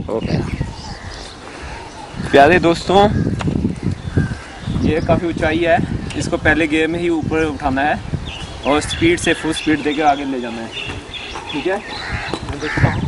Okay प्यारे दोस्तों, ये काफ़ी ऊंचाई है, इसको पहले गियर में ही ऊपर उठाना है और स्पीड से फुल स्पीड देके आगे ले जाना है। ठीक है, मैं देखता हूँ।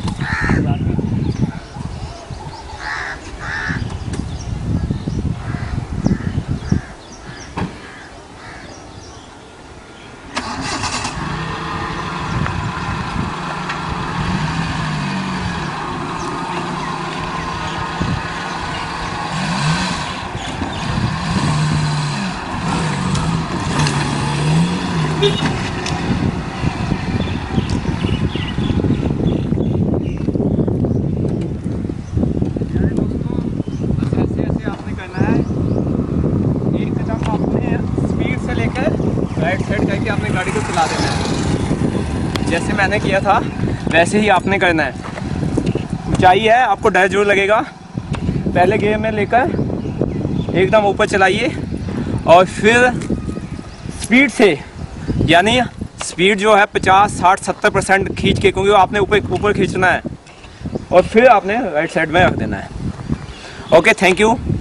राइट साइड करके आपने गाड़ी को चला देना है। जैसे मैंने किया था वैसे ही आपने करना है। ऊंचाई है, आपको डर जरूर लगेगा। पहले गियर में लेकर एकदम ऊपर चलाइए और फिर स्पीड से, यानी स्पीड जो है 50, 60, 70% खींच के, क्योंकि आपने ऊपर खींचना है, और फिर आपने राइट साइड में रख देना है। Okay, thank you.